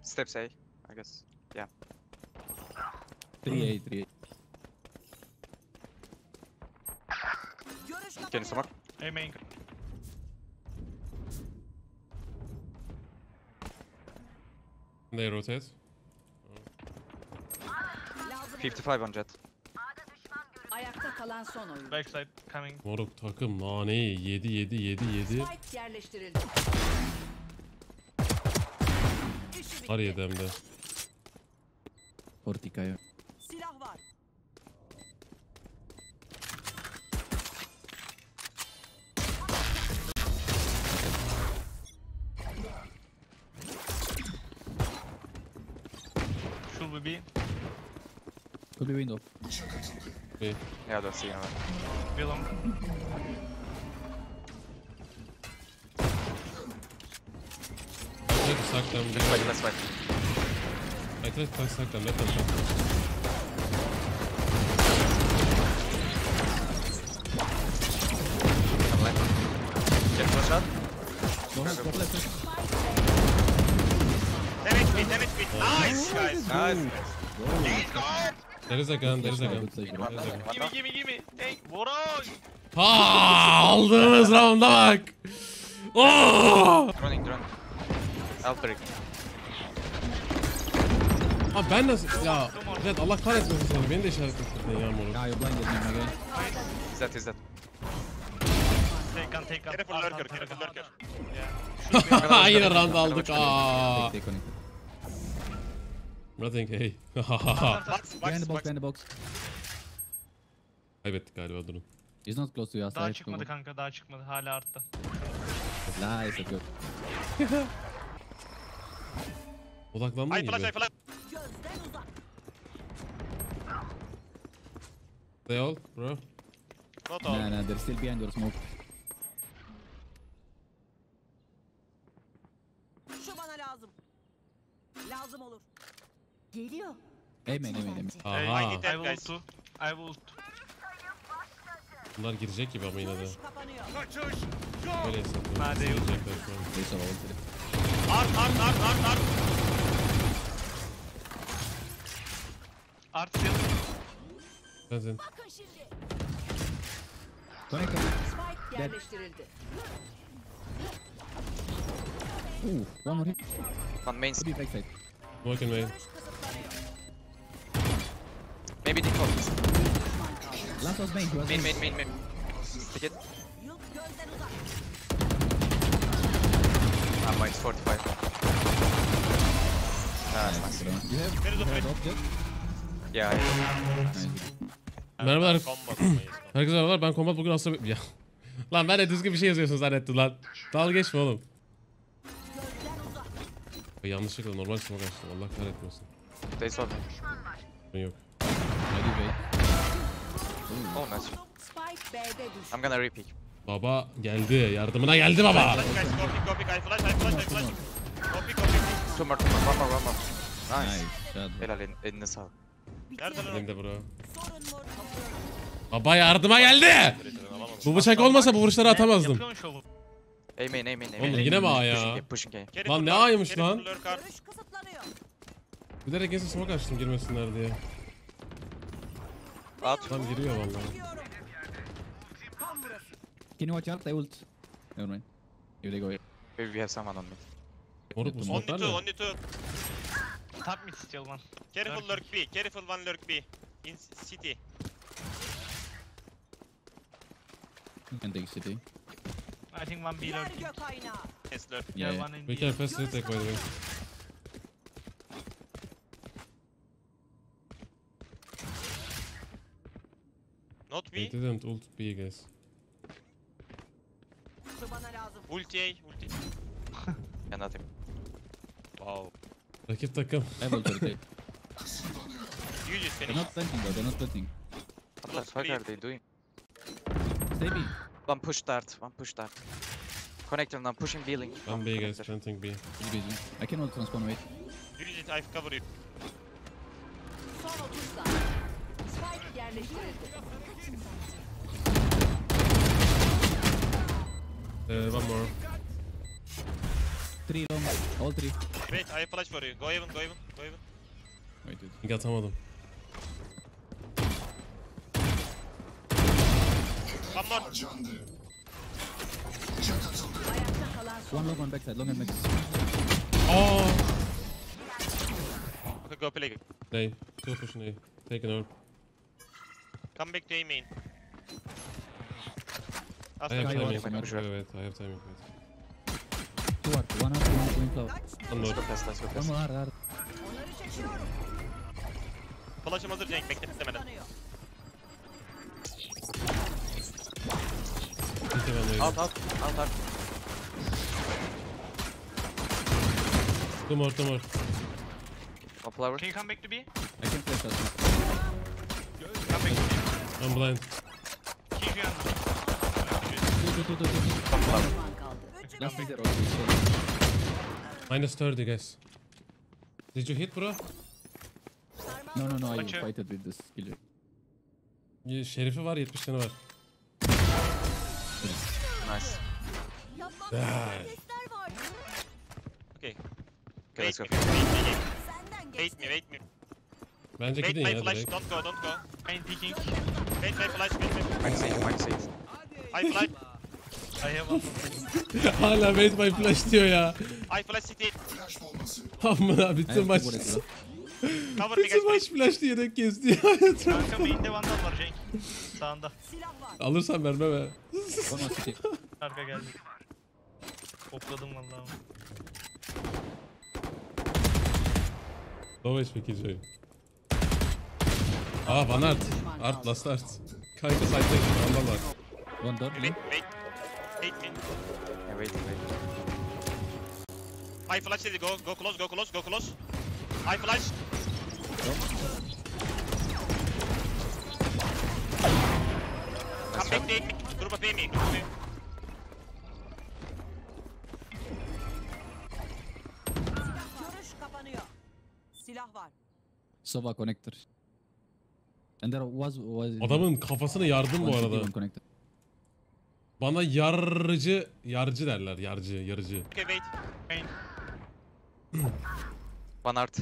Steps A, I guess. Yeah. 3A, 3A. Can you smoke? Hey main. They rotate. 55 on jet. Ayakta kalan son oyun. Backside coming. Moruk takım naneyi yedi. Spike yerleştirildi. Var yedi hem de. 40 kayo. Silah var. Should we be? Could be window. Bir. Yeah, I don't see anyone. Be long. Let's suck them. Let's fight, let's fight. Let's suck them. Let them suck. Come left. Get flash out. Go left. 10 HP, 10 HP. Nice, guys. Nice. There is a gun. Good save, bro. Gimme. Take. Voroy. Ha, aldığımız rounda bak. Oh! Running. Alperic. Abi ben nasıl ya Red Allah kahretmesin seni beni de işaret ettirdin ya moruk. Yeah, you're blinded now again. Is that? Take gun. Careful lurker. Yine round aldık. Aa. Take connected. Nothing hey. Behind the box. Kaybettik galiba durun. He's not close to you. Daha çıkmadı kanka, daha çıkmadı. Hala arttı. Nice, good. Odaklandın I flash. gibi. They all bro. Not all. Nah, they're still behind your smoke. Şu bana lazım. Lazım olur. Geliyor. Amen. Aha. I need I that, guys. will ult. I will ult. Bunlar girecek gibi ama yine de. Görüş kapanıyor. Böyle hesaplıyorum. Hadi yok. Girecekler şu an. They saw ulted. Art. Art seal. Sensin. Bakın şimdi. Connected. Spike yerleştirildi. Ooh, one more hit. One main. Could be backside. Smoke in main. Görüş kısıtlanıyor. Maybe default. Last was main. He was Main. Stick it. Yıl gözden uzak. Mine's 45. Nice. You have object? Yeah. Nice. Merhabalar. Combat mıyız? Herkese merhabalar. Ben Combat bugün aslında... Ya. Lan ben de düzgün bir şey yazıyorsun zannettim lan. Dalga geçme oğlum. Gözden uzak. Yanlışlıkla normal smoke açtım. Allah kahretmesin. They saw me. Ben yok. Ready, wait. Oh, nice. Spike B'de düştü. I'm gonna repeat. Baba geldi. Yardımına geldi baba. Flash, guys. Copy. I flash. Copy. Two more. One more. Nice. Nice. Shot. Helal eline sağlık. Nereden lan? Benim de bro. Sorun mor. Baba yardıma geldi. Bu bıçak olmasa bu vuruşları atamazdım. Yapıyormuş oğlum. Aim. Oğlum yine mi A ya? Pushing A. Careful Lan ne lurk, aymış careful lan? lurk, art. Görüş kısıtlanıyor. Bilerek gezi smoke açtım girmesinler diye. Out. Lan giriyor vallahi. Diyorum. Tam burası. Can you watch out? I ult. Never mind. Here they go. Maybe we have someone on me. Moruk bu Only smoke'lar two, ne? only two. Top mid still one. Careful lurk B. Careful one lurk B. In city. You can take city. I think one B Diğer lurking. gök aynağı. Yes, lurk. Yeah, Yeah. one in We B. can fast retake by the way. Not They B. didn't ult B guys. Şu bana lazım. Ulti A. Ulti. Yeah, nothing. Wow. Rakip takım. I have ulted. Okay. You just They're finished. not planting though. They're not planting. What the fuck are they doing? Stay B. One push dart. Connecting, I'm pushing B link. Ben B guys. Planting B. He's busy. I can ult transpawn. Wait. You just I cover you. Son 30 saniye. Spike yerleştirildi. One more. Three long, all three. Wait, I have flash for you. Go even, go even, go even. Wait, wait. Link atamadım. One more. Ayakta kalan son One long, one backside, long and backside. Aa! Okay, go play. Ney? Two pushing A. Taking over. Come back to A main. I have Guy timing. was Wait, somewhere. wait, I have timing. Wait. Two art, one art, one going flower. One more. Let's go fast, let's go One fast. more art, art. onları çekiyorum. Flash'ım hazır Cenk, beklemeden. Kullanıyor. City one way. Out. Two more, two more. One flower. Can you come back to B? I can flash us. Come back to B. I'm blind. Keep you under. Two. One flower. Düşman kaldı. Last is there also. Minus 30 guys. Did you hit bro? No, I Watch out. fighted with this killer. Şerifi var, 70 tane var. Nice. Ah. Okay. Okay, let's go. Wait me, wait me. Bence Wait gidin my ya flash, direkt. don't go. Main peeking. Wait my flash, wait my Max 8, max 8. I flash, I have one. Hala wait my flash diyor ya. I flash city. Amına I bütün have maç. two bullets, bro. Cover me guys, Bütün maç please. flash diyerek kesti ya. Kanka main'de vandal var Cenk. Sağında. Silah var. Alırsan verme be. One more city. Arka geldi. Topladım vallahi. Low HP kill Van Art. Art last art. Kanka side'da ondan var. One door, Wait, wait. Wait me. Yeah, wait. I flash city, go close. I flash. Come back to A main. Group of A main. Görüş kapanıyor. Silah var. Sova connector. And there was Adamın kafasını yardım bu one city, arada. one connector. Bana yarıcı derler. Yarıcı. Okay, wait. Main. One art.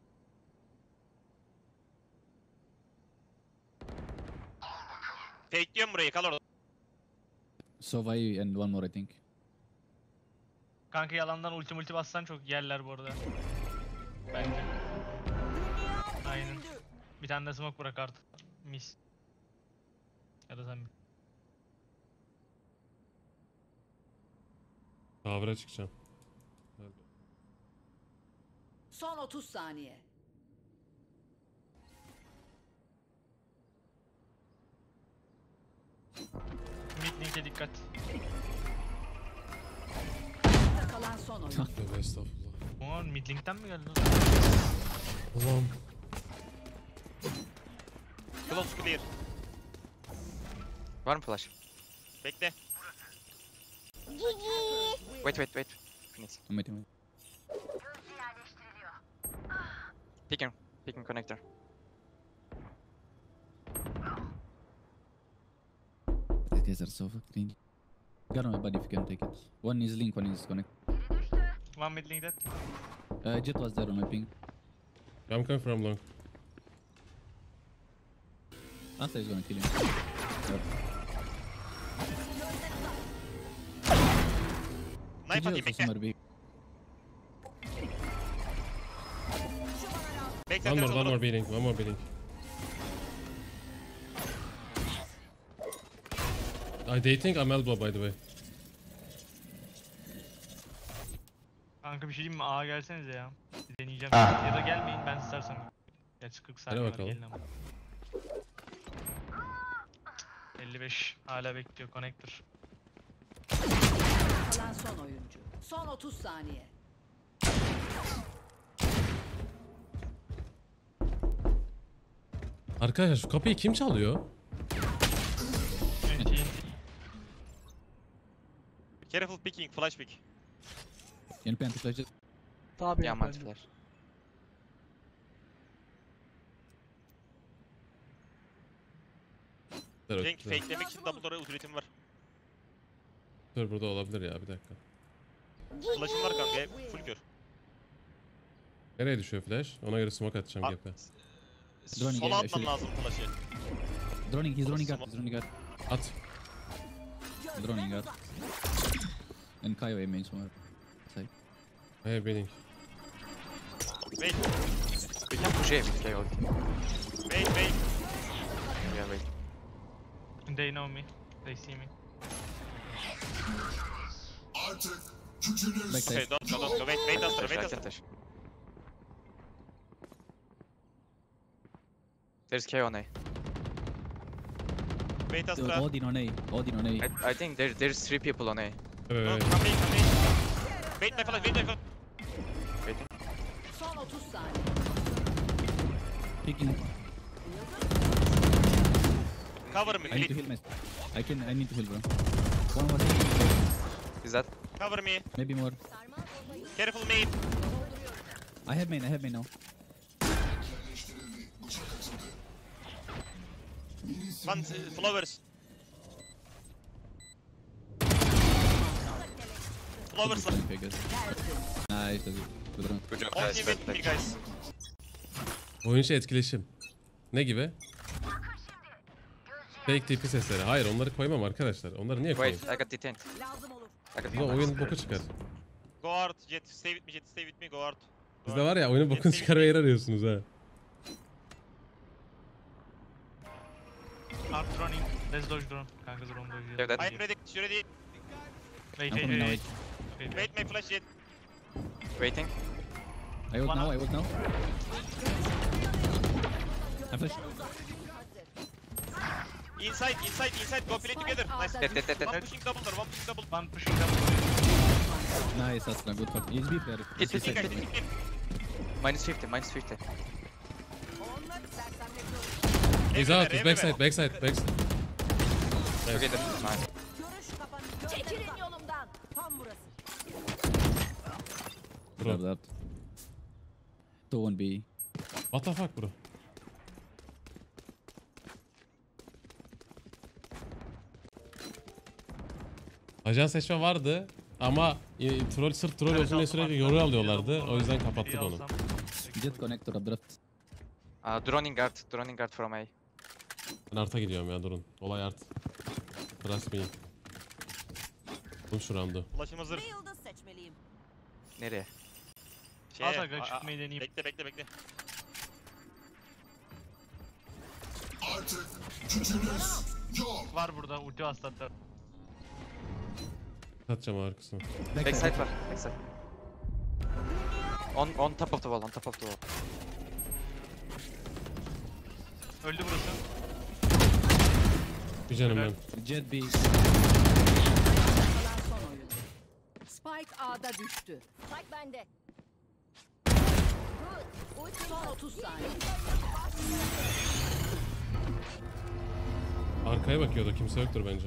Fake diyorum burayı, kal orada. Sova and one more I think. Kanka yalandan ulti bassan çok yerler bu arada. Bence. Aynen. Bir tane de smoke bırak artık. Mis. Ya da sen. Tavıra çıkacağım. Son 30 saniye. Mid link'e dikkat. Ayakta kalan son oyun. Tövbe estağfurullah. Ulan mid link'ten mi geldi? Ulan. Close clear. Var mı flash? Bekle. Wait. Phoenix. I'm waiting. Picking connector. These guys are so fucking. Got on my body if you can take it. One is link, one is connect. One mid link dead. Jet was there on my ping. I'm coming from long. Asta is gonna kill him. Knife atayım, also bekle. somewhere big. Bekle, One biraz more olur. beating. They think I'm elbow by the way. Kanka bir şey diyeyim mi? A'a gelsenize ya. Deneyeceğim. Ya da gelmeyin ben istersen. Gerçi 40 saniye var bakalım. gelin ama. 55 hala bekliyor connector. Kalan son oyuncu. Son 30 saniye. Arkadaşlar şu kapıyı kim çalıyor? TNT. Careful picking, flash pick. Can you anti flash it? Yeah, I'm anti flash. Cenk fakelemek için double door'a ultim var. Dur burada olabilir ya bir dakika. Flash'ım var kanka. Full kör. Nereye düşüyor flash? Ona göre smoke atacağım At. gap'e. Droning Sola geliyor, atman şöyle. lazım flash'ı. Droning, he's droning out, he's droning out. At. Droning out. And Kaio A main somewhere. Side. Hey bailing. Wait, We can push A with KO. wait, wait. Yeah, wait. They know me. They see me. Backside. Okay, don't go. Wait, Astra, Touch, wait, I Astra. can touch. There's KO on A. Wait, Astra. Odin on A. Odin on A. I think there's 3 people on A. No, Evet. come in. Wait, my flash, wait, my flash. Waiting. Son 30 saniye. Picking. Cover me, I need to please. heal my. I need to heal, bro. One more. Is that? Cover me. Maybe more. Careful, mate. I have main now. One flowers. Flowers. Okay, good. Nice, that's it. Good run. Good job, On guys. team Back, with me, back. guys. Oyun içi etkileşim. Ne gibi? Fake TP sesleri. Hayır onları koymam arkadaşlar. Onları niye koyayım? Wait, I got detained. Lazım olur. I got Bizde oyun boku çıkar. Go out, Jet. Stay with me, Jet. Stay with me. Go out. Go Bizde out. var ya oyunun bokunu çıkarmaya yer arıyorsunuz ha. Art droning. Let's dodge drone. Kanka drone dodge. Yeah, that- I'm ready. You ready? Wait, I'm coming now. wait. Wait. Wait, my flash, Jet. Waiting. I ult One now. up. I ult now. I flash. Inside. Go play together. Nice. Dead. One pushing double door. One pushing double door. One pushing up. Nice, Astra. Good fight. He's B player. Hit, He's hit, Guys, side. hit him. Minus 50. Onları sersemletiyoruz. He's out. He's backside. Together. Nice. Görüş kapanıyor. Çekilin yolumdan. Tam burası. Bro. Grab that. 2-1 B. What the fuck bro? Ajan seçme vardı ama troll sırf troll olsun diye sürekli yoru alıyorlardı. O yüzden kapattık onu. Jet connector abdraft. Droning guard from A. Ben arta gidiyorum ya durun. Olay art. Trust me. Dur şu roundu. Flash'ım hazır. Bir yıldız seçmeliyim. Nereye? Al kanka, çıkmayı deneyeyim. Bekle. Var burada ulti bastı. Atacağım arkasına. Backside var. Backside. On top of the wall. Öldü burası. Bir canım ben. Jet B. Kalan son oyun. Spike A'da düştü. Spike bende. Son 30 saniye. Arkaya bakıyordu. Kimse yoktur bence.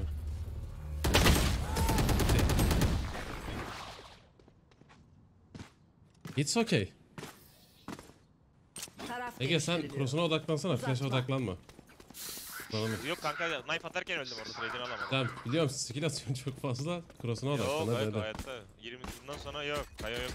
It's okay. Taraf Ege sen değiştiriliyor. cross'una odaklansana. Flash'a odaklanma. Tamam. Yok kanka knife atarken öldüm orada. Trade'ini alamadım. Tamam biliyorum skill atıyorsun çok fazla. Cross'una Yok odaklan hadi hadi. hayatta. 20 yıldan sonra yok. Kaya yok.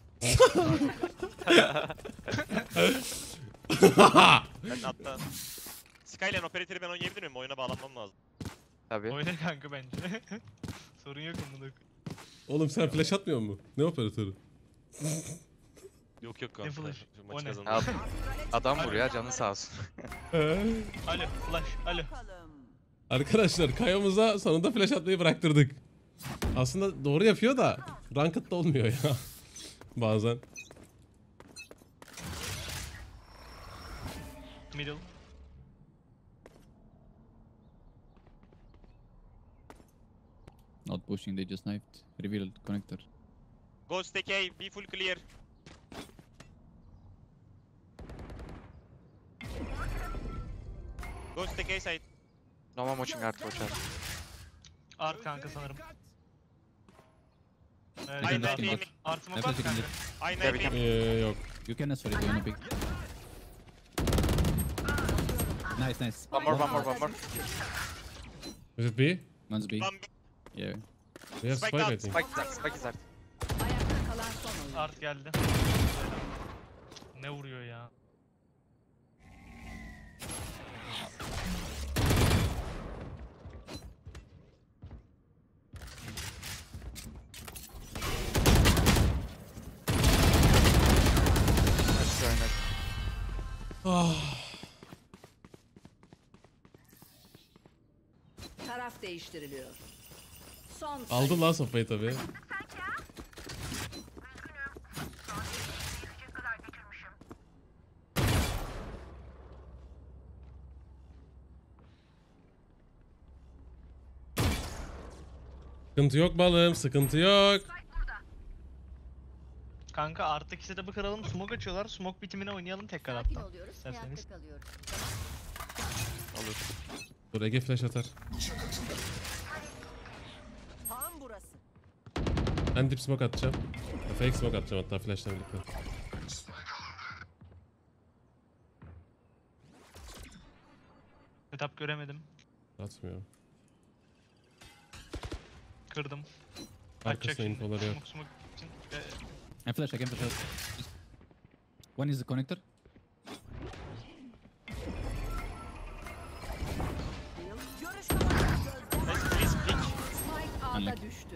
Ben hatta Skyline operatörü ben oynayabilir miyim? Oyuna bağlanmam lazım. Tabii. Oyna kanka bence. Sorun yok onda. Oğlum sen flash atmıyor mu? Ne operatörü? Yok kanka. Ne flash? Şu O maçı ne? kazandım. Adam vuruyor canın sağ olsun. Alo flash alo. Bakalım. Arkadaşlar Kayo'muza sonunda flash atmayı bıraktırdık. Aslında doğru yapıyor da ranked'da olmuyor ya. Bazen. Middle. Not pushing, they just knifed. Revealed connector. Go stack A, be full clear. Go stack A side. No one watching art, watch out. Art kanka sanırım. Evet, Aynen Art değil art. mi? Artı mı I bak flash kanka? jet. Aynen Yeah, we değil can- mi? Yok. You can sorry, you wanna pick. Nice. One more. Is it B? One's B. Lan Yeah. We have Spike spike out, I think. Spike is art. Art geldi. Ne vuruyor ya? Let's join it. Taraf değiştiriliyor. Son sayı. Aldım lan sopayı tabii. Sıkıntı yok balım, sıkıntı yok. Kanka artık setup'ı kıralım. Smoke açıyorlar. Smoke bitimine oynayalım tekrar Sakin hatta. oluyoruz, İsterseniz. ayakta kalıyoruz. Olur. Dur Ege flash atar. Tam burası. Ben dip smoke atacağım. Fake smoke atacağım hatta flash'la birlikte. Setup göremedim. Atmıyorum. Kırdım. Arkasına şimdi. infoları yok. Smoke için. I flash, I can flash out. One is the connector. Görüş kapalı. Nice, please, blink. Spike A'da Unlucky. düştü.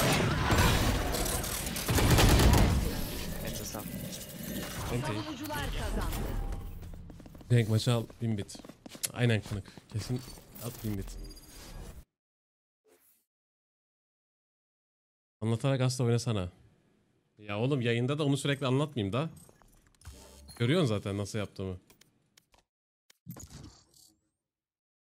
Enter sağ. Enti. Savunucular kazandı. Renk maçı al 1000 bit. Aynen kanık. Kesin at 1000 bit. Anlatarak asla oynasana. Ya oğlum yayında da onu sürekli anlatmayayım da. Görüyorsun zaten nasıl yaptığımı.